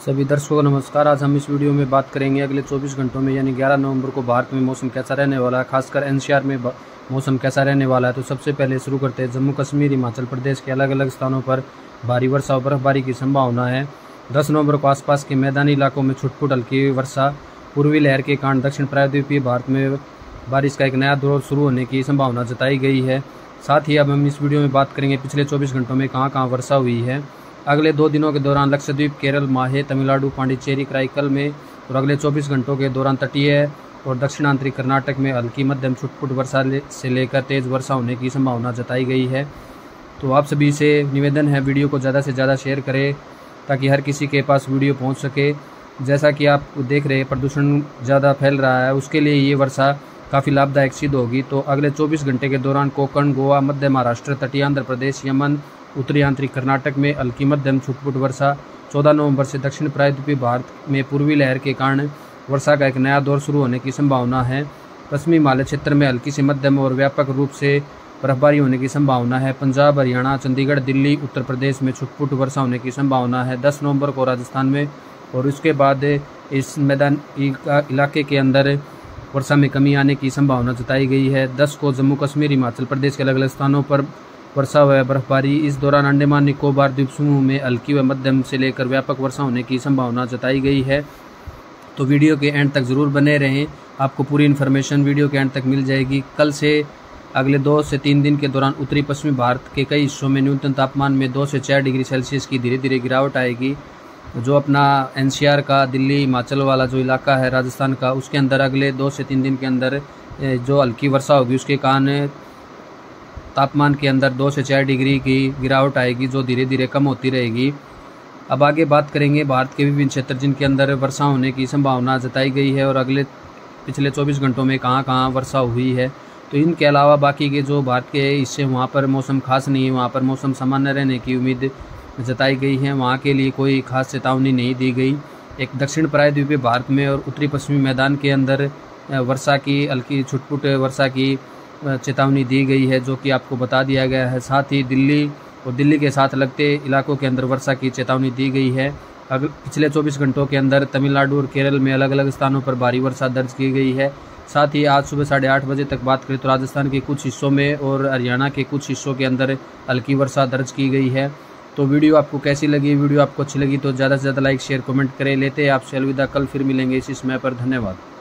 सभी दर्शकों को नमस्कार। आज हम इस वीडियो में बात करेंगे अगले 24 घंटों में यानी 11 नवंबर को भारत में मौसम कैसा रहने वाला है, खासकर एनसीआर में मौसम कैसा रहने वाला है। तो सबसे पहले शुरू करते हैं। जम्मू कश्मीर, हिमाचल प्रदेश के अलग अलग स्थानों पर भारी वर्षा और बर्फबारी की संभावना है। 10 नवंबर को आसपास के मैदानी इलाकों में छुटपुट हल्की वर्षा, पूर्वी लहर के कारण दक्षिण प्रायद्वीपीय भारत में बारिश का एक नया दौर शुरू होने की संभावना जताई गई है। साथ ही अब हम इस वीडियो में बात करेंगे पिछले 24 घंटों में कहां कहां वर्षा हुई है। अगले 2 दिनों के दौरान लक्षद्वीप, केरल, माहे, तमिलनाडु, पांडिचेरी, कराईकल में और अगले 24 घंटों के दौरान तटीय और दक्षिणांतरी कर्नाटक में हल्की मध्यम छुटपुट वर्षा से लेकर तेज़ वर्षा होने की संभावना जताई गई है। तो आप सभी से निवेदन है, वीडियो को ज़्यादा से ज़्यादा शेयर करें ताकि हर किसी के पास वीडियो पहुंच सके। जैसा कि आप देख रहे हैं प्रदूषण ज़्यादा फैल रहा है, उसके लिए ये वर्षा काफ़ी लाभदायक सिद्ध होगी। तो अगले 24 घंटे के दौरान कोंकण, गोवा, मध्य महाराष्ट्र, तटीय आंध्र प्रदेश, यमन, उत्तरी आंतरिक कर्नाटक में हल्की मध्यम छुटपुट वर्षा। 14 नवंबर से दक्षिण प्रायद्वीपीय भारत में पूर्वी लहर के कारण वर्षा का एक नया दौर शुरू होने की संभावना है। पश्चिमी हिमालय क्षेत्र में हल्की से मध्यम और व्यापक रूप से बर्फबारी होने की संभावना है। पंजाब, हरियाणा, चंडीगढ़, दिल्ली, उत्तर प्रदेश में छुटपुट वर्षा होने की संभावना है। 10 नवंबर को राजस्थान में और उसके बाद इस मैदान इलाके के अंदर वर्षा में कमी आने की संभावना जताई गई है। 10 को जम्मू कश्मीर, हिमाचल प्रदेश के अलग अलग स्थानों पर वर्षा व बर्फबारी। इस दौरान अंडमान निकोबार द्वीप समूह में हल्की व मध्यम से लेकर व्यापक वर्षा होने की संभावना जताई गई है। तो वीडियो के एंड तक ज़रूर बने रहें, आपको पूरी इन्फॉर्मेशन वीडियो के एंड तक मिल जाएगी। कल से अगले 2 से 3 दिन के दौरान उत्तरी पश्चिमी भारत के कई हिस्सों में न्यूनतम तापमान में 2 से 4 डिग्री सेल्सियस की धीरे धीरे गिरावट आएगी। जो अपना एनसीआर का दिल्ली, हिमाचल वाला जो इलाका है राजस्थान का, उसके अंदर अगले 2 से 3 दिन के अंदर जो हल्की वर्षा होगी उसके कारण तापमान के अंदर 2 से 4 डिग्री की गिरावट आएगी, जो धीरे धीरे कम होती रहेगी। अब आगे बात करेंगे भारत के विभिन्न क्षेत्र जिनके अंदर वर्षा होने की संभावना जताई गई है और अगले पिछले 24 घंटों में कहां कहां वर्षा हुई है। तो इनके अलावा बाकी के जो भारत के हिस्से वहां पर मौसम खास नहीं है, वहां पर मौसम सामान्य रहने की उम्मीद जताई गई है, वहां के लिए कोई खास चेतावनी नहीं दी गई। एक दक्षिण प्रायद्वीपीय भारत में और उत्तरी पश्चिमी मैदान के अंदर वर्षा की हल्की छुटपुट वर्षा की चेतावनी दी गई है, जो कि आपको बता दिया गया है। साथ ही दिल्ली और दिल्ली के साथ लगते इलाकों के अंदर वर्षा की चेतावनी दी गई है। पिछले 24 घंटों के अंदर तमिलनाडु और केरल में अलग अलग स्थानों पर भारी वर्षा दर्ज की गई है। साथ ही आज सुबह 8:30 बजे तक बात करें तो राजस्थान के कुछ हिस्सों में और हरियाणा के कुछ हिस्सों के अंदर हल्की वर्षा दर्ज की गई है। तो वीडियो आपको कैसी लगी? वीडियो आपको अच्छी लगी तो ज़्यादा से ज़्यादा लाइक, शेयर, कमेंट करें। लेते हैं आपसे अलविदा, कल फिर मिलेंगे इसी समय पर। धन्यवाद।